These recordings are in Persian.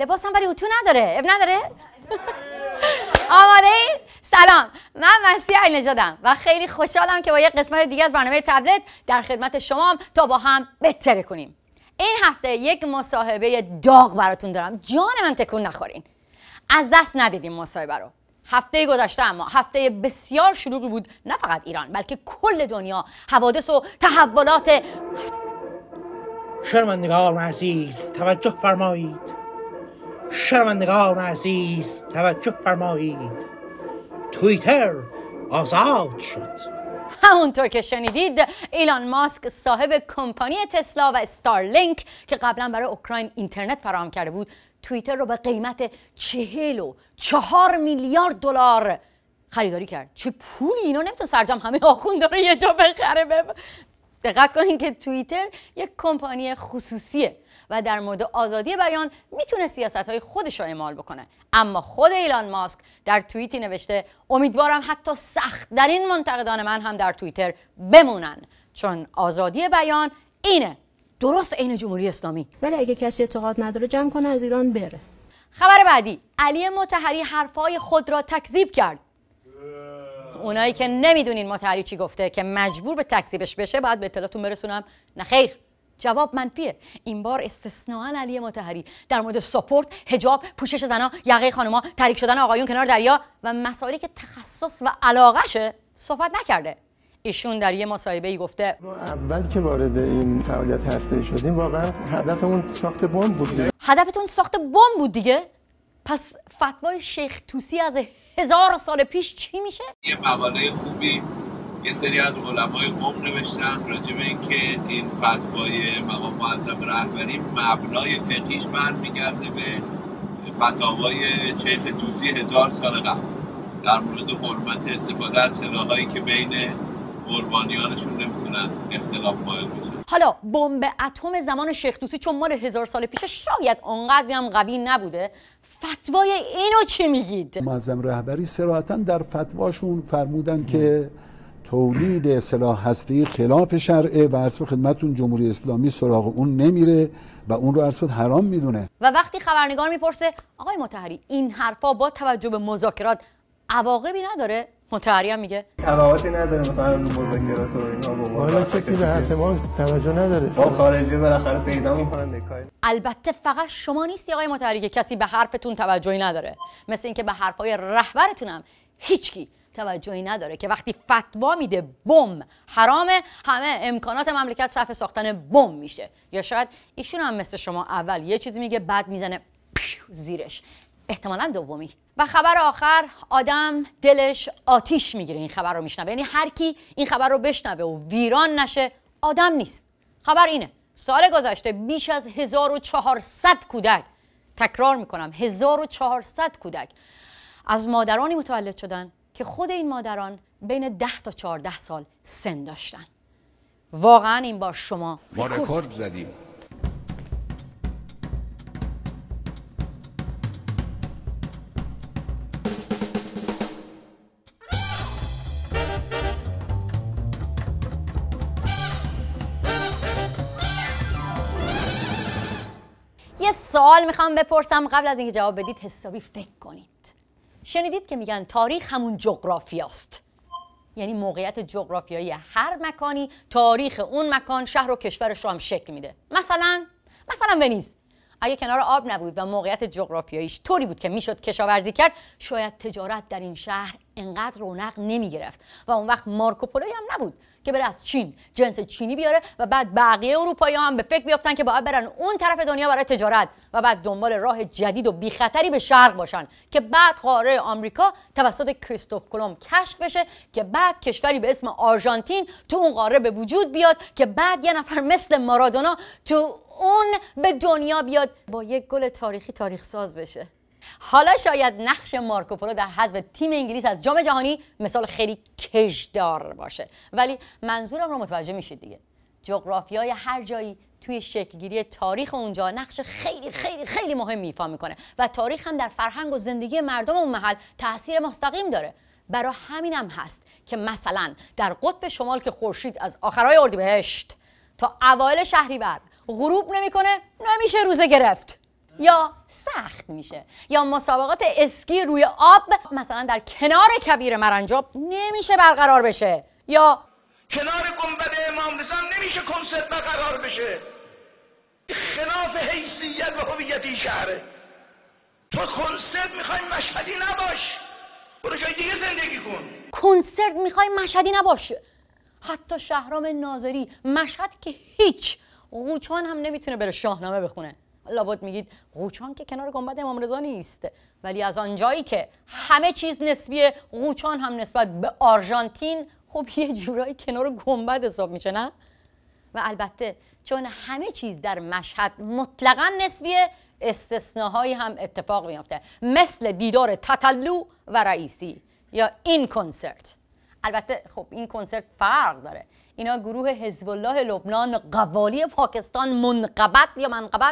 لباسم ولی اتو نداره. اب نداره؟ آماده این؟ سلام، من مسیح علی‌نژادم و خیلی خوشحالم که با یک قسمت دیگه از برنامه تبلت در خدمت شمام تا با هم بهتره کنیم. این هفته یک مصاحبه داغ براتون دارم. جان من تکون نخورین. از دست ندیدیم مصاحبه رو. هفته گذشته اما هفته بسیار شلوغی بود، نه فقط ایران بلکه کل دنیا. حوادث و تحولات. شنوندگان عزیز توجه فرمایید. شنوندگان عزیز توجه فرمایید. توییتر آزاد شد. همونطور که شنیدید ایلان ماسک صاحب کمپانی تسلا و استارلینک که قبلا برای اوکراین اینترنت فراهم کرده بود، توییتر رو به قیمت 44 میلیارد دلار خریداری کرد. چه پولی! اینا نمیتونه سرجم همه آخوندا رو یه جا بخره. دقت کنین که توییتر یک کمپانی خصوصیه و در مورد آزادی بیان میتونه سیاست‌های خودش رو اعمال بکنه. اما خود ایلان ماسک در توییتی نوشته امیدوارم حتی سخت‌ترین منتقدان من هم در توییتر بمونن، چون آزادی بیان اینه، درست عین جمهوری اسلامی. ولی اگه کسی اعتقاد نداره جمع کنه از ایران بره. خبر بعدی، علی مطهری حرفای خود را تکذیب کرد. اونایی که نمیدونین مطهری چی گفته که مجبور به تکذیبش بشه باید به اطلاعتون برسونم نه خیر، جواب منفیه. این بار استثناء علی مطهری در مورد ساپورت، حجاب، پوشش زنا، یقه خانوما، تحریک شدن آقایون کنار دریا و مسائلی که تخصص و علاقشه صحبت نکرده. ایشون در یه مصاحبه‌ای گفته اول که وارد این فعالیت هسته‌ای شدیم واقعا هدفمون ساخت بمب بود. هدفتون ساخت بمب بود دیگه؟ پس فتوای شیخ طوسی از 1000 سال پیش چی میشه؟ یه مقاله خوبی یه سری از علمای قم نوشتن راجع به اینکه این فتوای مقام معظم رهبری مبنای فقهیش برمیگرده به فتاوای شیخ طوسی 1000 سال قبل در مورد حرمت استفاده از سلاحایی که بین قربانیانشون نمیتونن اختلاف قائل بشن. حالا بمب اتم زمان شیخ طوسی چون مال 1000 سال پیشه شاید اونقدری هم قوی نبوده. فتوای اینو چی میگید؟ معظم رهبری صراحتاً در فتواشون فرمودن که تولید سلاح هسته‌ای خلاف شرعه و عرض خدمتتون جمهوری اسلامی سراغ اون نمیره و اون رو عرض حرام میدونه. و وقتی خبرنگار میپرسه آقای مطهری این حرفا با توجه به مذاکرات عواقبی نداره؟ مطهری هم میگه تبعاتی نداره مثلا مذاکرات و اینا. والا کسی به حرف ما توجه نداره. با خارجی بالاخره پیدا میکنن. البته فقط شما نیستی آقای مطهری که کسی به حرفتون توجهی نداره، مثل اینکه به حرفای رهبرتون هم هیچکی توجهی نداره که وقتی فتوا میده بمب حرامه همه امکانات مملکت صرف ساختن بمب میشه. یا شاید ایشون هم مثل شما اول یه چیزی میگه بعد میزنه زیرش، احتمالاً دومی. و خبر آخر، آدم دلش آتیش میگیره این خبر رو میشنوه. یعنی هر کی این خبر رو بشنوه و ویران نشه آدم نیست. خبر اینه سال گذشته بیش از 1400 کودک، تکرار میکنم 1400 کودک از مادرانی متولد شدن که خود این مادران بین 10 تا 14 سال سن داشتن. واقعا این بار شما رکورد زدیم. یه سوال میخوام بپرسم قبل از اینکه جواب بدید حسابی فکر کنید. شنیدید که میگن تاریخ همون جغرافیاست، یعنی موقعیت جغرافیایی هر مکانی تاریخ اون مکان شهر و کشورش رو هم شکل میده. مثلا ونیز اگه کنار آب نبود و موقعیت جغرافیاییش طوری بود که میشد کشاورزی کرد، شاید تجارت در این شهر انقدر رونق نمیگرفت و اون وقت مارکوپولوی هم نبود که بره از چین جنس چینی بیاره و بعد بقیه اروپایی هم به فکر بیافتن که باید برن اون طرف دنیا برای تجارت و بعد دنبال راه جدید و بی خطری به شرق باشن که بعد قاره آمریکا توسط کریستوف کلمب کشف بشه که بعد کشوری به اسم آرژانتین تو اون قاره به وجود بیاد که بعد یه نفر مثل مارادونا تو اون به دنیا بیاد با یک گل تاریخی تاریخ ساز بشه. حالا شاید نقش مارکوپولو در حذف تیم انگلیس از جام جهانی مثال خیلی کشدار باشه، ولی منظورم رو متوجه میشید دیگه. جغرافیای هر جایی توی شکلگیری تاریخ اونجا نقش خیلی خیلی خیلی مهمی ایفا میکنه و تاریخ هم در فرهنگ و زندگی مردم اون محل تاثیر مستقیم داره. برای همینم هست که مثلا در قطب شمال که خورشید از آخرای اردیبهشت تا اوایل شهریور غروب نمیکنه، نمیشه روزه گرفت. یا سخت میشه، یا مسابقات اسکی روی آب مثلا در کنار کویر مرنجاب نمیشه برقرار بشه، یا کنار گنبد امام رضا نمیشه کنسرت برقرار بشه، خلاف حیثیت و هویت این شهره. تو کنسرت میخوای مشهدی نباش، برو جای دیگه زندگی کن. کنسرت میخوای مشهدی نباش. حتی شهرام ناظری مشهد که هیچ، قوچان هم نمیتونه بره شاهنامه بخونه. لابد میگید قوچان که کنار گنبد امام رضا نیست، ولی از آنجایی که همه چیز نسبیه، قوچان هم نسبت به آرژانتین خب یه جورایی کنار گنبد حساب میشه، نه؟ و البته چون همه چیز در مشهد مطلقاً نسبیه، استثناهایی هم اتفاق میفته، مثل دیدار تتلو و رئیسی یا این کنسرت. البته خب این کنسرت فرق داره، اینا گروه حزب الله لبنان، قوالی پاکستان، منقبت یا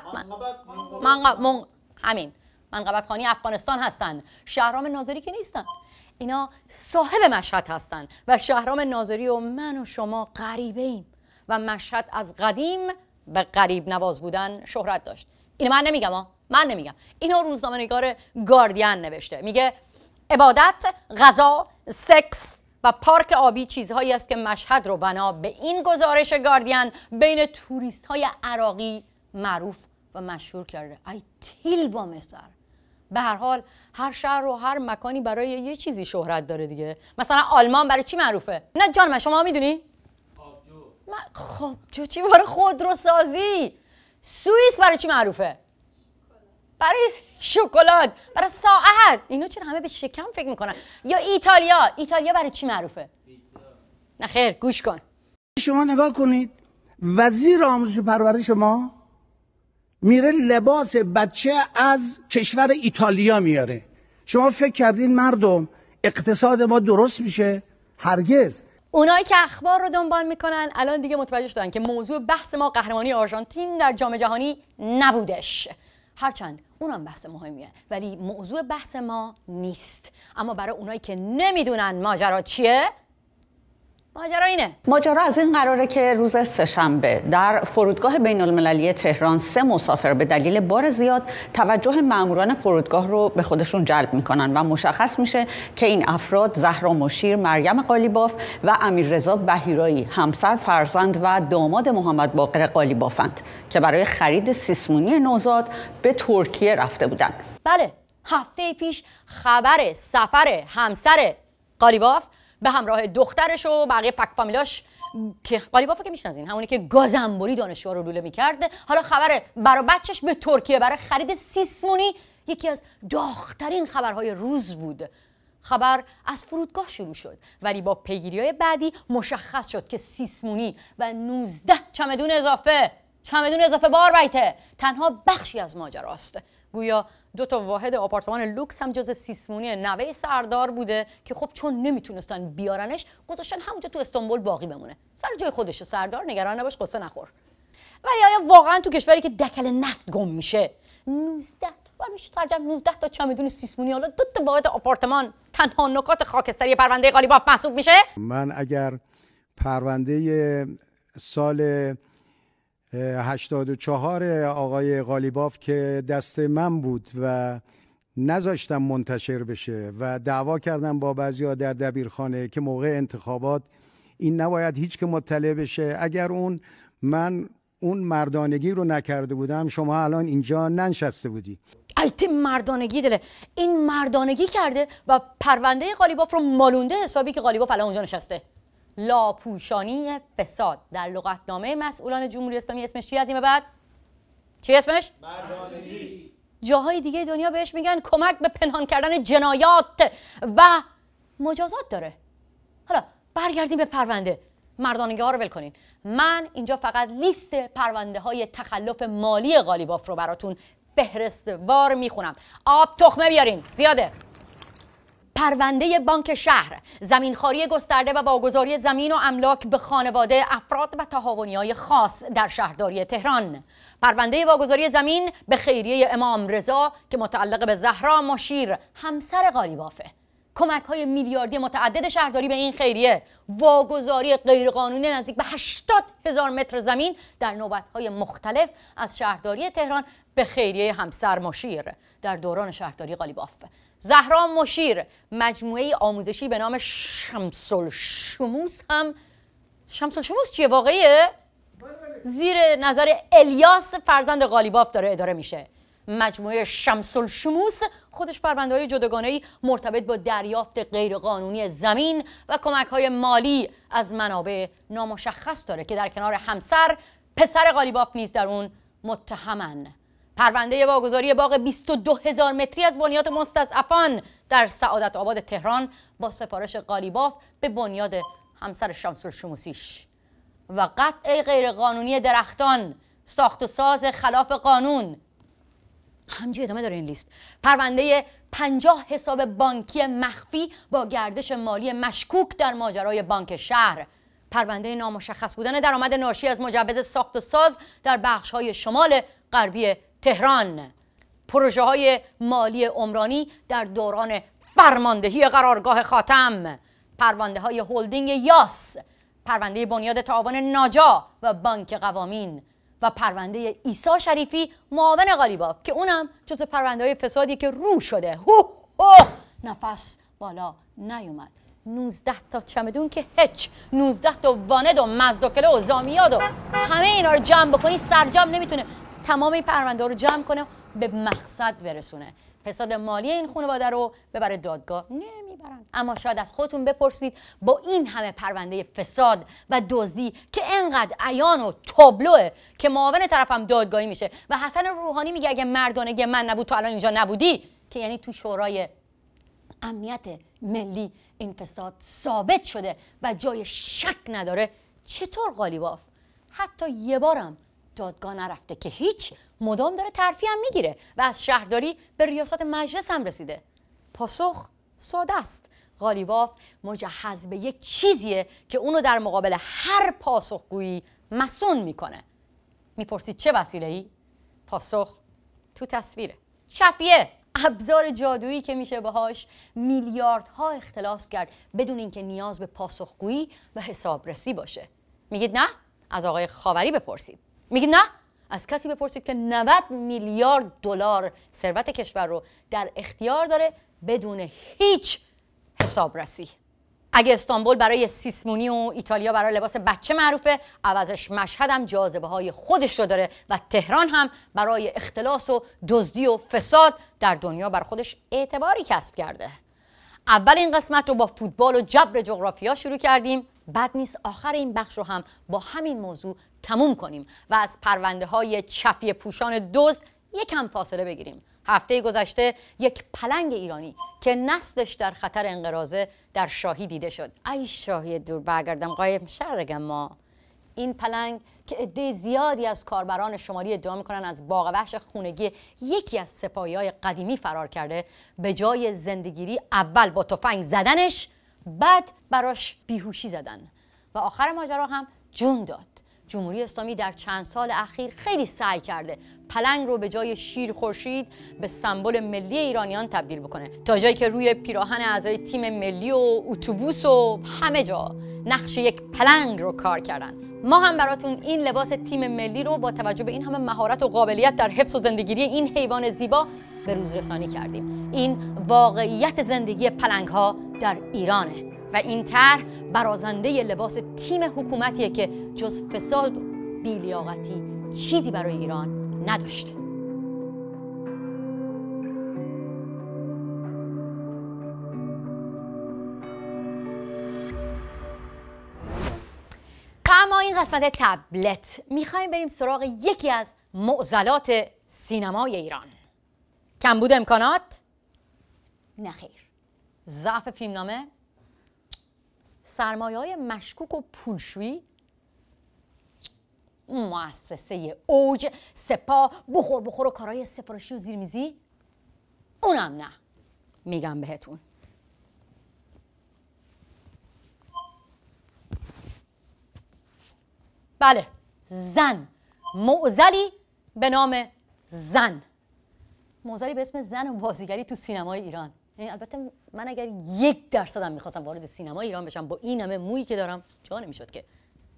منقبت خانی افغانستان هستن. شهرام ناظری که نیستن، اینا صاحب مشهد هستن و شهرام ناظری و من و شما غریبه ایم و مشهد از قدیم به غریب نواز بودن شهرت داشت. اینو من نمیگم، اینو روزنامه‌نگار گاردین نوشته. میگه عبادت، غذا، سکس و پارک آبی چیزهایی است که مشهد رو بنا به این گزارش گاردین بین توریست های عراقی معروف و مشهور کرده. ای تیل با مصر. به هر حال هر شهر و هر مکانی برای یه چیزی شهرت داره دیگه. مثلا آلمان برای چی معروفه؟ نه جان من، شما میدونی؟ خب چی برای خودروسازی؟ سوئیس برای چی معروفه؟ برای شکلات، برای ساعت. اینا چرا همه به شکم فکر میکنن؟ یا ایتالیا برای چی معروفه؟ نه خیر، گوش کن. شما نگاه کنید، وزیر آموزش و پرورش ما میره لباس بچه از کشور ایتالیا میاره. شما فکر کردین مردم اقتصاد ما درست میشه؟ هرگز. اونایی که اخبار رو دنبال میکنن الان دیگه متوجه شدن که موضوع بحث ما قهرمانی آرژانتین در جام جهانی نبودش، هرچند اونم بحث مهمیه، ولی موضوع بحث ما نیست. اما برای اونایی که نمیدونن ماجرا چیه، ماجرا اینه. ماجرا از این قراره که روز سه‌شنبه در فرودگاه بین المللی تهران 3 مسافر به دلیل بار زیاد توجه ماموران فرودگاه رو به خودشون جلب میکنن و مشخص میشه که این افراد زهرا مشیر، مریم قالیباف و امیررضا بهیرایی، همسر، فرزند و داماد محمد باقر قالیبافند که برای خرید سیسمونی نوزاد به ترکیه رفته بودن. بله، هفته پیش خبر سفر همسر قالیباف به همراه دخترش و بقیه فک فامیلاش که قالیباف که میشناسین، همونی که گازنبوری دانشجوها رو لوله میکرد، حالا خبر برای بچهش به ترکیه برای خرید سیسمونی یکی از داغ‌ترین خبرهای روز بود. خبر از فرودگاه شروع شد، ولی با پیگیری‌های بعدی مشخص شد که سیسمونی و 19 چمدون اضافه بار بیته تنها بخشی از ماجراست. گویا 2 واحد آپارتمان لوکس هم جز سیسمونی نوه سردار بوده که خب چون نمیتونستن بیارنش گذاشتن همونجا تو استانبول باقی بمونه. سر جای خودشه سردار، نگران نباش، قصه نخور. ولی آیا واقعا تو کشوری که دکل نفت گم میشه 19 تا چمدون سیسمونی، حالا 2 واحد آپارتمان تنها نکات خاکستری پرونده قالیباف محسوب میشه؟ من اگر پرونده سال 84 آقای قالیباف که دست من بود و نذاشتم منتشر بشه و دعوا کردم با بعضیا در دبیرخانه که موقع انتخابات این نباید هیچ که مطلع بشه، اگر من اون مردانگی رو نکرده بودم شما الان اینجا ننشسته بودی. ایت مردانگی دله، این مردانگی کرده و پرونده قالیباف رو مالونده حسابی که قالیباف الان اونجا نشسته. لاپوشانی فساد در لغتنامه مسئولان جمهوری اسلامی اسمش چی از این به بعد؟ چی اسمش؟ مردانگی. جاهای دیگه دنیا بهش میگن کمک به پنهان کردن جنایات و مجازات داره. حالا برگردیم به پرونده. مردانگی ها رو ول کنین. من اینجا فقط لیست پرونده های تخلف مالی قالیباف رو براتون فهرستوار میخونم. آب تخمه بیارین، زیاده. پرونده بانک شهر، زمینخواری گسترده و واگذاری زمین و املاک به خانواده افراد و تعاونی‌های خاص در شهرداری تهران. پرونده واگذاری زمین به خیریه امام رضا که متعلق به زهرا مشیر همسر قالیبافه. کمک‌های میلیاردی متعدد شهرداری به این خیریه، واگذاری غیرقانونی نزدیک به 80,000 متر زمین در نوبت‌های مختلف از شهرداری تهران به خیریه همسر مشیر در دوران شهرداری قالیباف. زهرا مشیر مجموعه آموزشی به نام شمس الشموس هم شمس الشموس چیه واقعیه؟ زیر نظر الیاس فرزند قالیباف داره اداره میشه. مجموعه شمس الشموس خودش پرونده‌های جداگانه‌ای مرتبط با دریافت غیرقانونی زمین و کمک‌های مالی از منابع نامشخص داره که در کنار همسر پسر قالیباف نیز در اون متهمن. پرونده واگذاری باغ 22,000 متری از بنیاد مستضعفان در سعادت آباد تهران با سفارش قالیباف به بنیاد همسر شمس الشموسیش و قطع غیرقانونی درختان، ساخت و ساز خلاف قانون. همینجوری ادامه داره این لیست. پرونده 50 حساب بانکی مخفی با گردش مالی مشکوک در ماجرای بانک شهر. پرونده نامشخص بودن درآمد ناشی از مجوز ساخت و ساز در بخش‌های شمال غربی تهران. پروژه های مالی عمرانی در دوران فرماندهی قرارگاه خاتم. پرونده های هلدینگ یاس، پرونده بنیاد تعاون ناجا و بانک قوامین و پرونده عیسی شریفی معاون قالیباف که اونم جزو پرونده های فسادی که رو شده. نفس بالا نیومد. 19 تا چمدون که هیچ، 19 تا واند و مزدوکله و زامیاد و همه اینا رو جمع بکنی سرجم نمیتونه تمام این پرونده رو جمع کنه و به مقصد برسونه. فساد مالی این خانواده رو ببره دادگاه نمیبرن. اما شاید از خودتون بپرسید با این همه پرونده فساد و دزدی که انقدر عیان و تابلوه که معاون طرفم دادگاهی میشه و حسن روحانی میگه اگه مردانگی من نبود تو الان اینجا نبودی، که یعنی تو شورای امنیت ملی این فساد ثابت شده و جای شک نداره، چطور قالیباف حتی یه بارم دادگاه نرفته که هیچ، مدام داره ترفیع هم میگیره و از شهرداری به ریاست مجلس هم رسیده؟ پاسخ ساده است. قالیباف مجهز به یک چیزیه که اونو در مقابل هر پاسخگویی مسون میکنه. میپرسید چه وسیله‌ای؟ پاسخ تو تصویره. شفیه، ابزار جادویی که میشه باهاش میلیاردها اختلاس کرد بدون اینکه نیاز به پاسخگویی و حسابرسی باشه. میگید نه؟ از آقای خاوری بپرسید. میگید نه؟ از کسی بپرسید که 90 میلیارد دلار ثروت کشور رو در اختیار داره بدون هیچ حسابرسی. اگه استانبول برای سیسمونی و ایتالیا برای لباس بچه معروفه، عوضش مشهد هم جاذبه های خودش رو داره و تهران هم برای اختلاس و دزدی و فساد در دنیا بر خودش اعتباری کسب کرده. اول این قسمت رو با فوتبال و جبر جغرافیا شروع کردیم. بد نیست آخر این بخش رو هم با همین موضوع تموم کنیم و از پرونده های چپی پوشان دزد یکم فاصله بگیریم. هفته گذشته یک پلنگ ایرانی که نسلش در خطر انقراضه در شاهی دیده شد. ای شاهی دور برگردم قایم شرگم ما. این پلنگ که عده زیادی از کاربران شمالی ادعا میکنن از باغ وحش خونگی یکی از سپاهی‌های قدیمی فرار کرده، به جای زندگیری اول با تفنگ زدنش، بعد براش بیهوشی زدن و آخر ماجرا هم جون داد. جمهوری اسلامی در چند سال اخیر خیلی سعی کرده پلنگ رو به جای شیر خورشید به سمبل ملی ایرانیان تبدیل بکنه، تا جایی که روی پیراهن اعضای تیم ملی و اتوبوس و همه جا نقش یک پلنگ رو کار کردن. ما هم براتون این لباس تیم ملی رو با توجه به این همه مهارت و قابلیت در حفظ و زندگیری این حیوان زیبا به روز رسانی کردیم. این واقعیت زندگی پلنگ ها در ایرانه و این طرح برازنده لباس تیم حکومتیه که جز فساد و بی‌لیاقتی چیزی برای ایران نداشت. اما این قسمت تبلت میخوایم بریم سراغ یکی از معضلات سینمای ایران. کمبود امکانات؟ نخیر. ضعف فیلمنامه؟ سرمایه‌های مشکوک و پولشویی؟ مؤسسه اوج، سپاه، بخور و کارهای سفارشی و زیرمیزی؟ اونم نه. میگم بهتون. بله، زن. معضلی به نام زن. معضلی به اسم زن و بازیگری تو سینمای ایران. یعنی البته من اگر 1% هم میخواستم وارد سینما ایران بشم با این همه مویی که دارم جا نمیشد که.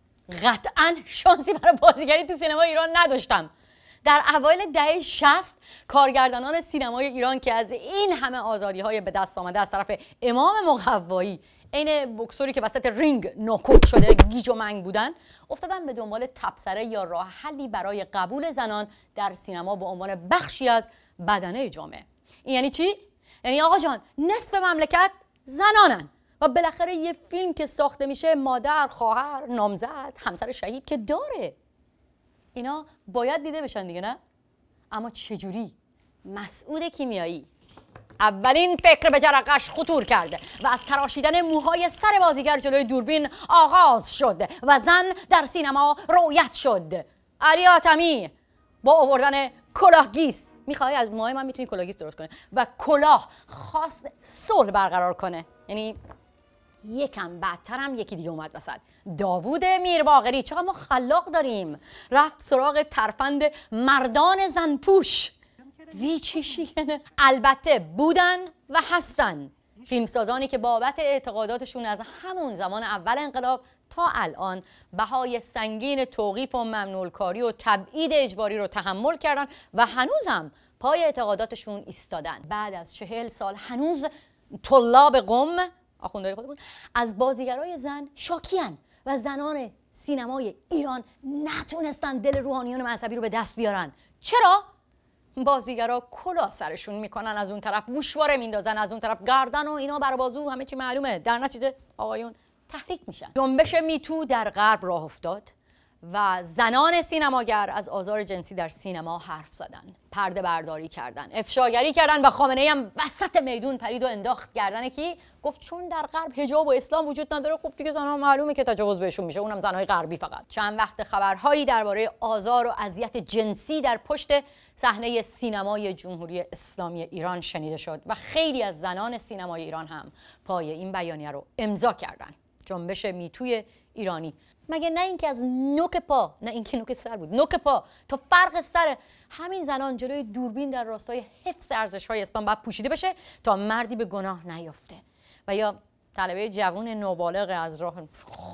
قطعا شانسی برای بازیگری تو سینما ایران نداشتم. در اوایل دهه 60 کارگردانان سینمای ایران که از این همه آزادی‌های به دست آمده از طرف امام مقوایی، عین بوکسوری که وسط رینگ نوکوت شده گیج و منگ بودن، افتادن به دنبال تبصره یا راه حلی برای قبول زنان در سینما به عنوان بخشی از بدنه جامعه. این یعنی چی؟ یعنی آقا جان نصف مملکت زنانن و بالاخره یه فیلم که ساخته میشه مادر، خواهر، نامزد، همسر شهید که داره. اینا باید دیده بشن دیگه، نه؟ اما چجوری؟ مسعود کیمیایی اولین فکر به جرقش خطور کرده و از تراشیدن موهای سر بازیگر جلوی دوربین آغاز شد و زن در سینما رویت شد. علی حاتمی با آوردن کلاهگیس، میخوای از موهای من میتونی کلاهگیس درست کنه و کلاه خواست صلح برقرار کنه. یعنی یکم بعدتر هم یکی دیگه اومد وسط، داوود میرباقری. چقدر ما خلاق داریم. رفت سراغ ترفند مردان زنپوش. وی چی شیکنه. البته بودن و هستن فیلمسازانی که بابت اعتقاداتشون از همون زمان اول انقلاب تا الان بهای سنگین توقیف و ممنوع‌کاری و تبعید اجباری رو تحمل کردن و هنوزم پای اعتقاداتشون ایستادن. بعد از 40 سال هنوز طلاب قم، آخوندهای خودمون، از بازیگرای زن شاکیان و زنان سینمای ایران نتونستن دل روحانیون مذهبی رو به دست بیارن. چرا؟ بازیگرا کلاه سرشون میکنن، از اون طرف گوشواره میندازن، از اون طرف گردن و اینا بر بازو، همه چی معلومه. در نتیجه آقایون تحریک میشن. جنبش میتو در غرب راه افتاد و زنان سینماگر از آزار جنسی در سینما حرف زدن، پرده برداری کردن، افشاگری کردن و خامنه‌ای هم وسط میدون پرید و انداخت گردن کی؟ گفت چون در غرب حجاب و اسلام وجود نداره، خب دیگه زنها معلومه که تجاوز بهشون میشه، اونم زنهای غربی فقط. چند وقت خبرهایی درباره آزار و اذیت جنسی در پشت صحنه سینمای جمهوری اسلامی ایران شنیده شد و خیلی از زنان سینمای ایران هم پای این بیانیه رو امضا کردن. جنبش میتوی ایرانی مگه نه اینکه از نوک پا، نه اینکه نوک سر بود، نوک پا تا فرق سر همین زنان جلوی دوربین در راستای حفظ ارزش‌های اسلام باید پوشیده بشه تا مردی به گناه نیفته. و یا طلبه جوان نابالغ از راه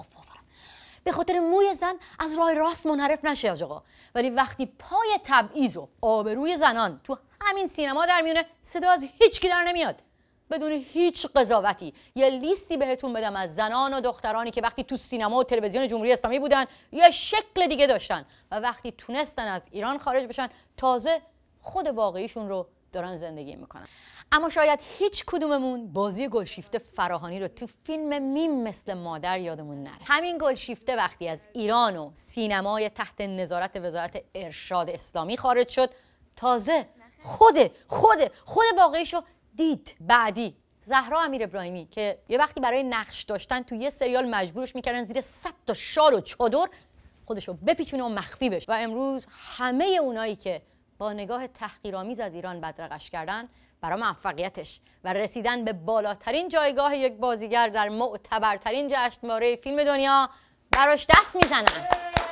به خاطر موی زن از راه راست منحرف نشه آقا، ولی وقتی پای تبعیض و آبروی زنان تو همین سینما در میونه، صدا از هیچ کی در نمیاد. بدون هیچ قضاوتی یه لیستی بهتون بدم از زنان و دخترانی که وقتی تو سینما و تلویزیون جمهوری اسلامی بودن یه شکل دیگه داشتن و وقتی تونستن از ایران خارج بشن تازه خود واقعیشون رو دارن زندگی میکنن. اما شاید هیچ کدوممون بازی گلشیفته فراهانی رو تو فیلم میم مثل مادر یادمون نره. همین گلشیفته وقتی از ایران و سینمای تحت نظارت وزارت ارشاد اسلامی خارج شد، تازه خود واقعیشو دید. بعدی زهرا امیر ابراهیمی که یه وقتی برای نقش داشتن تو یه سریال مجبورش میکردن زیر 100 تا شال و چادر خودشو بپیچونه و مخفی بشه، و امروز همه اونایی که با نگاه تحقیرآمیز از ایران بدرقش کردن برای موفقیتش و رسیدن به بالاترین جایگاه یک بازیگر در معتبرترین جشنواره فیلم دنیا براش دست میزنن.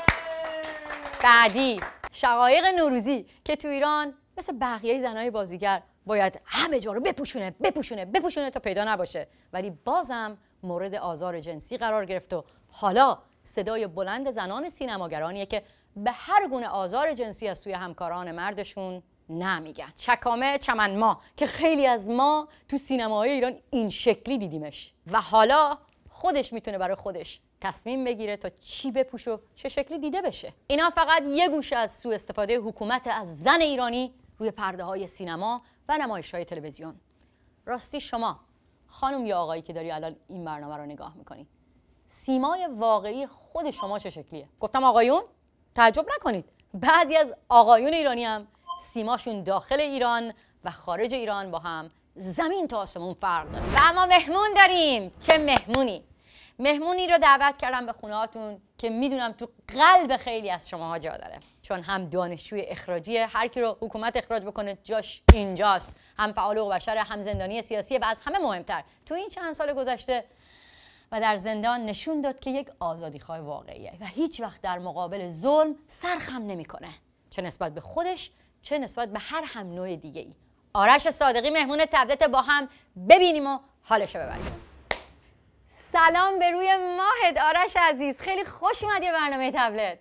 بعدی شقایق نوروزی که تو ایران مثل بقیه زنای بازیگر باید همه جا رو بپوشونه تا پیدا نباشه، ولی بازم مورد آزار جنسی قرار گرفت و حالا صدای بلند زنان سینماگرانیه که به هر گونه آزار جنسی از سوی همکاران مردشون نمیگن. چکامه چمنما که خیلی از ما تو سینماهای ایران این شکلی دیدیمش و حالا خودش میتونه برای خودش تصمیم بگیره تا چی بپوشه و چه شکلی دیده بشه. اینا فقط یه گوشه از سوء استفاده حکومت از زن ایرانی روی پرده های سینما و نمایش‌های تلویزیون. راستی شما خانم یا آقایی که داری الان این برنامه رو نگاه میکنی، سیمای واقعی خود شما چه شکلیه؟ گفتم آقایون؟ تعجب نکنید، بعضی از آقایون ایرانی هم سیماشون داخل ایران و خارج ایران با هم زمین تا آسمون فرق داره. و اما مهمون داریم. چه مهمونی رو دعوت کردم به خونه‌هاتون که میدونم تو قلب خیلی از شماها جا داره، چون هم دانشجوی اخراجیه، هر کی رو حکومت اخراج بکنه جاش اینجاست، هم فعال حقوق بشر، هم زندانی سیاسیه و از همه مهمتر تو این چند سال گذشته و در زندان نشون داد که یک آزادیخواه واقعیه و هیچ وقت در مقابل ظلم سر خم نمیکنه، چه نسبت به خودش چه نسبت به هر هم نوع دیگه ای. آرش صادقی مهمون تبلت، با هم ببینیم و حالشو ببریم. سلام به روی ماهت آرش عزیز، خیلی خوش اومدی به برنامه تبلت.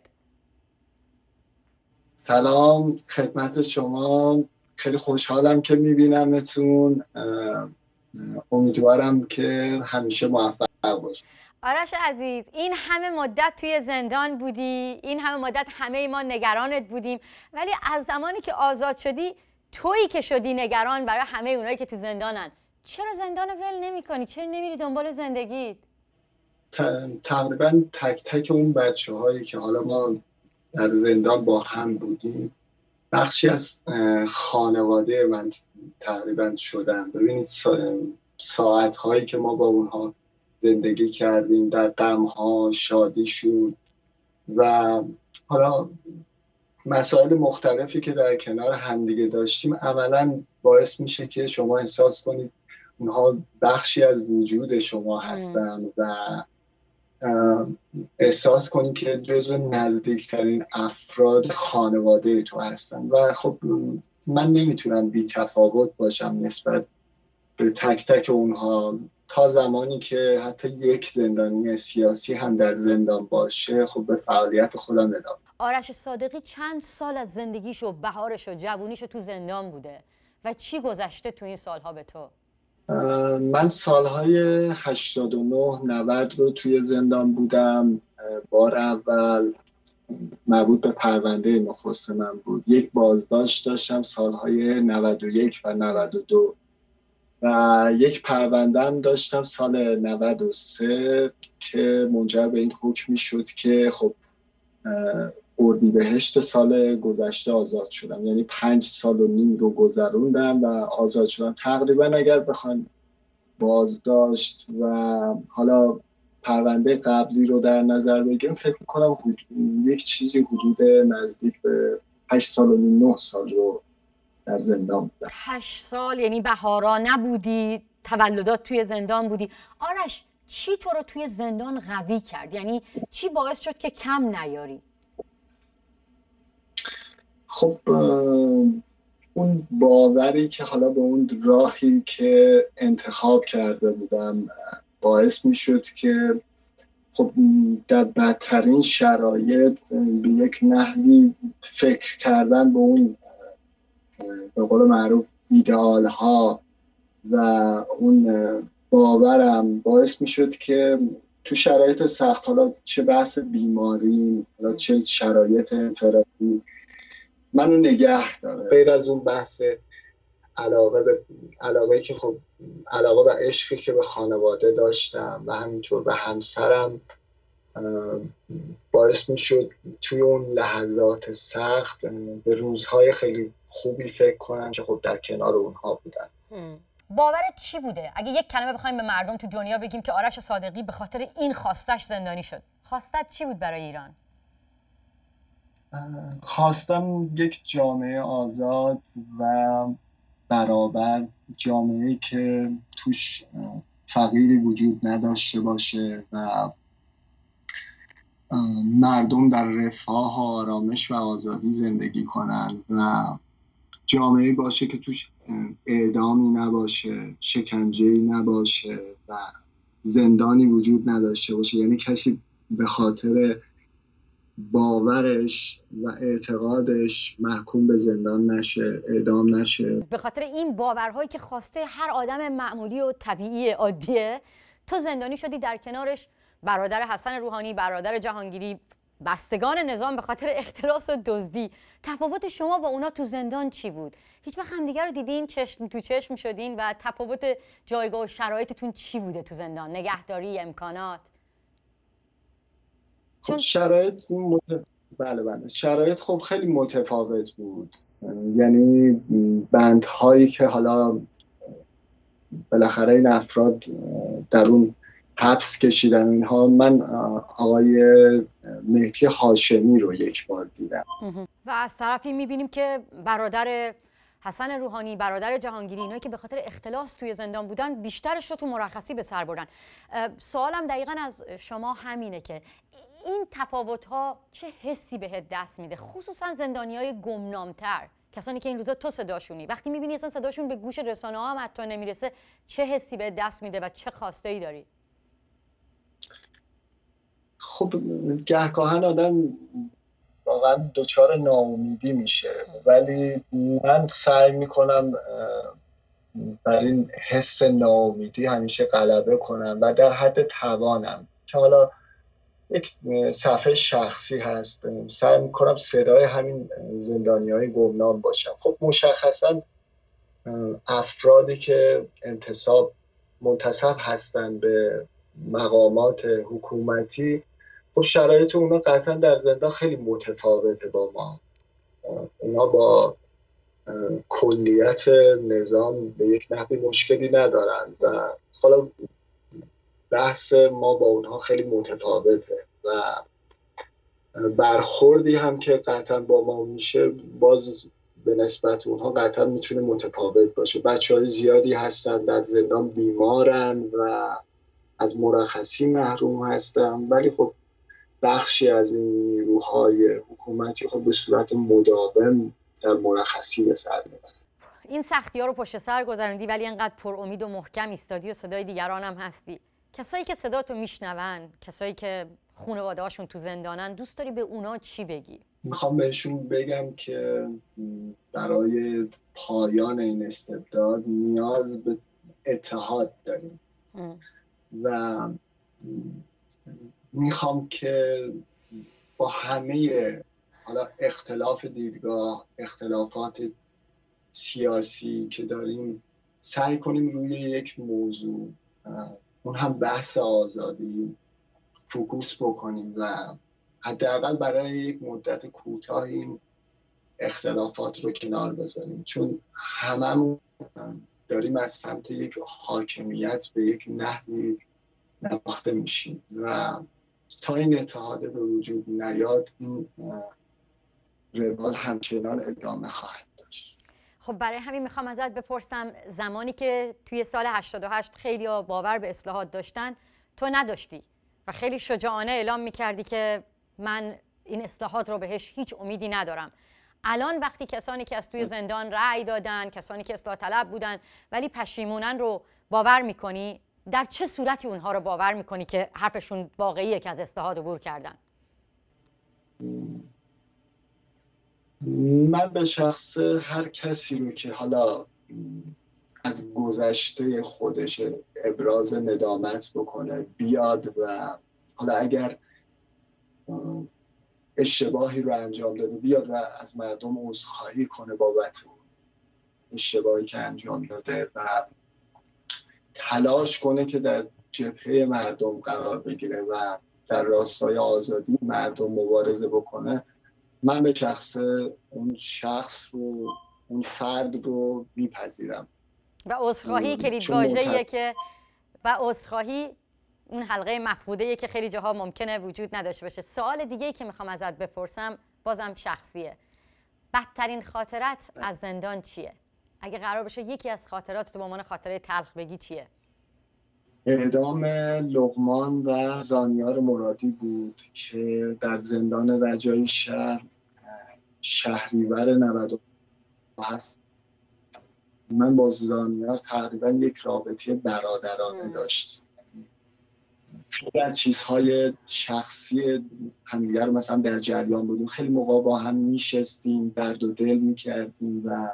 سلام خدمت شما، خیلی خوشحالم که میبینمتون. امیدوارم که همیشه موفق باشید. آرش عزیز، این همه مدت توی زندان بودی، این همه مدت همه ما نگرانت بودیم، ولی از زمانی که آزاد شدی، تویی که شدی نگران برای همه اونایی که تو زندانن. چرا زندان ول نمی کنی؟ چرا نمیری دنبال زندگیت؟ تقریبا تک تک اون بچه هایی که حالا ما در زندان با هم بودیم بخشی از خانواده من تقریبا شدن. ببینید ساعت هایی که ما با اونها زندگی کردیم، در غم ها، شادیشون و حالا مسائل مختلفی که در کنار همدیگه داشتیم، عملاً باعث میشه که شما احساس کنید اونها بخشی از وجود شما هستن و احساس کنید که جزو نزدیکترین افراد خانواده تو هستن و خب من نمیتونم بی تفاوت باشم نسبت به تک تک اونها تا زمانی که حتی یک زندانی سیاسی هم در زندان باشه خب به فعالیت خودم ادامه. آرش صادقی چند سال از زندگیشو، بهارشو، جوونیشو تو زندان بوده و چی گذشته تو این سالها به تو؟ من سالهای 89-90 رو توی زندان بودم. بار اول مربوط به پرونده نخست من بود. یک بازداشت داشتم سالهای 91 و 92 و یک پرونده هم داشتم سال 93 که منجر به این حکم شد که خب اردیبهشت سال گذشته آزاد شدم، یعنی 5 سال و نیم رو گذروندم و آزاد شدم. تقریبا اگر بخوایم بازداشت و حالا پرونده قبلی رو در نظر بگیریم فکر میکنم یک چیزی حدود نزدیک به 8 سال و نیم 9 سال رو در زندان بودم. 8 سال یعنی بهارا نبودی، تولدات توی زندان بودی. آرش چی تو رو توی زندان قوی کرد؟ یعنی چی باعث شد که کم نیاری؟ خب اون باوری که حالا به اون راهی که انتخاب کرده بودم باعث می شد که خب در بدترین شرایط به یک نحوی فکر کردن به اون به قول معروف ایدئال ها و اون باورم باعث می شد که تو شرایط سخت، حالا چه بحث بیماری حالا چه شرایط انفرادی، منو نگه داره. غیر از اون بحث علاقه که خب علاقه و عشقی که به خانواده داشتم و همینطور به همسرم باعث می شد توی اون لحظات سخت به روزهای خیلی خوبی فکر کنم که خب در کنار اونها بودن. باورت چی بوده؟ اگه یک کلمه بخوایم به مردم تو دنیا بگیم که آرش صادقی به خاطر این خواستش زندانی شد، خواستت چی بود برای ایران؟ خواستم یک جامعه آزاد و برابر، جامعه‌ای که توش فقیری وجود نداشته باشه و مردم در رفاه و آرامش و آزادی زندگی کنن و جامعه‌ای باشه که توش اعدامی نباشه، شکنجه‌ای نباشه و زندانی وجود نداشته باشه. یعنی کسی به خاطر باورش و اعتقادش محکوم به زندان نشه، اعدام نشه. به خاطر این باورهایی که خواسته هر آدم معمولی و طبیعی عادیه، تو زندانی شدی، در کنارش برادر حسن روحانی، برادر جهانگیری، بستگان نظام به خاطر اختلاس و دزدی. تفاوت شما با اونا تو زندان چی بود؟ هیچ وقت همدیگه رو دیدین، چشم تو چشم شدین و تفاوت جایگاه و شرایطتون چی بوده تو زندان؟ نگهداری، امکانات؟ خب شرایط بله شرایط خب خیلی متفاوت بود. یعنی بندهایی که حالا بالاخره این افراد در اون حبس کشیدن اینها، من آقای مهدی هاشمی رو یک بار دیدم و از طرفی میبینیم که برادر حسن روحانی، برادر جهانگیری، اینایی که به خاطر اختلاس توی زندان بودن بیشترش رو تو مرخصی به سر بردن. سوالم دقیقاً از شما همینه که این تفاوت‌ها چه حسی بهت دست میده، خصوصا زندانیای گمنام‌تر، کسانی که این روزا تو صداشونی، وقتی میبینی اصلا صداشون به گوش رسانه‌ها هم حتی نمیرسه، چه حسی بهت دست میده و چه خواسته‌ای داری؟ خب گهگاهن آدم واقعا دچار ناامیدی میشه، ولی من سعی میکنم بر این حس ناامیدی همیشه غلبه کنم و در حد توانم که حالا یک صفحه شخصی هست، سعی میکنم صدای همین زندانیای گمنام باشم. خب مشخصا افرادی که منتسب هستن به مقامات حکومتی، خب شرایط اونا قطعا در زندان خیلی متفاوته با ما. اونا با کلیت نظام به یک نحوی مشکلی ندارن و حالا بحث ما با اونها خیلی متفاوته و برخوردی هم که قطعا با ما میشه باز به نسبت اونها قطعا میتونه متفاوت باشه. بچه‌های زیادی هستن در زندان بیمارن و از مرخصی محروم هستن، ولی خب بخشی از این نیروهای حکومتی خب به صورت مداوم در مرخصی به سر میبرن. این سختی‌ها رو پشت سر گذروندی ولی انقدر پر امید و محکم ایستادی و صدای دیگران هم هستی. کسایی که صداتو میشنون، کسایی که خانواده‌هاشون تو زندانن، دوست داری به اونا چی بگی؟ میخوام بهشون بگم که برای پایان این استبداد نیاز به اتحاد داریم و میخوام که با همه حالا اختلاف دیدگاه، اختلافات سیاسی که داریم سعی کنیم روی یک موضوع، اون هم بحث آزادی، فوکوس بکنیم و حداقل برای یک مدت کوتاه این اختلافات رو کنار بذاریم، چون هممون داریم از سمت یک حاکمیت به یک نحوی نواخته میشیم و تا این اتحاد به وجود نیاد این روال همچنان ادامه خواهد داشت. خب برای همین میخوام ازت بپرسم، زمانی که توی سال 88 خیلی باور به اصلاحات داشتن، تو نداشتی و خیلی شجاعانه اعلام میکردی که من این اصلاحات رو بهش هیچ امیدی ندارم. الان وقتی کسانی که از توی زندان رأی دادن، کسانی که اصلاح طلب بودن ولی پشیمونن رو باور میکنی؟ در چه صورتی اونها رو باور میکنی که حرفشون واقعیه که از اصلاحات عبور کردن؟ من به شخص هر کسی رو که حالا از گذشته خودش ابراز ندامت بکنه بیاد و حالا اگر اشتباهی رو انجام داده بیاد و از مردم عذرخواهی کنه بابت اشتباهی که انجام داده و تلاش کنه که در جبهه مردم قرار بگیره و در راستای آزادی مردم مبارزه بکنه. من به شخص اون شخص رو، اون فرد رو میپذیرم و عذرخواهی کلیدواژه‌ایه که و عذرخواهی اون حلقه مفقوده‌ایه که خیلی جاها ممکنه وجود نداشته باشه. سوال دیگه‌ای که میخوام ازت بپرسم بازم شخصیه. بدترین خاطرت از زندان چیه؟ اگه قرار بشه یکی از خاطرات تو به عنوان خاطره تلخ بگی چیه؟ اعدام لقمان و زانیار مرادی بود که در زندان رجایی شهریور 97 من با زانیار تقریبا یک رابطه برادرانه داشتیم. خیلی از چیزهای شخصی همدیگر مثلا در جریان بودیم، خیلی موقع با هم میشستیم، درد و دل میکردیم و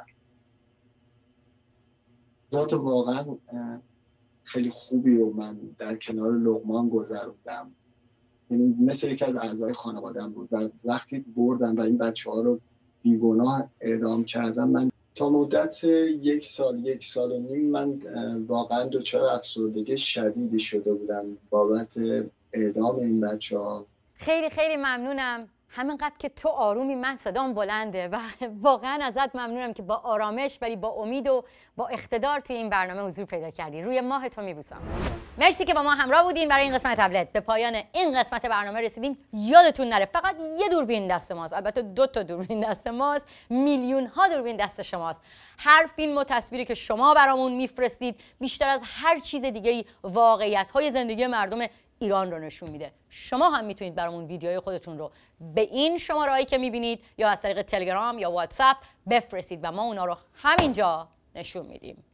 ذات واقعا خیلی خوبی رو من در کنار لقمان گذروندم. یعنی مثل یکی از اعضای خانواده‌ام بود و وقتی بردن و این بچه‌ها رو بیگناه اعدام کردن، من تا مدت یک سال و نیم من واقعا دچار افسردگی شدیدی شده بودم بابت اعدام این بچه‌ها. خیلی خیلی ممنونم. همینقدر که تو آرومی من صدام بلنده و واقعا ازت ممنونم که با آرامش ولی با امید و با اقتدار توی این برنامه حضور پیدا کردی. روی ماه تو میبوسم. مرسی که با ما همراه بودین. برای این قسمت تبلت به پایان این قسمت برنامه رسیدیم. یادتون نره فقط یه دوربین دست ماست، البته 2 تا دوربین دست ماست، میلیون ها دوربین دست شماست. هر فیلم و تصویری که شما برامون میفرستید بیشتر از هر چیز دیگه‌ای واقعیت‌های زندگی مردم ایران رو نشون میده. شما هم میتونید برامون ویدیوهای خودتون رو به این شماره‌ای که میبینید یا از طریق تلگرام یا واتساپ بفرستید و ما اونا رو همینجا نشون میدیم.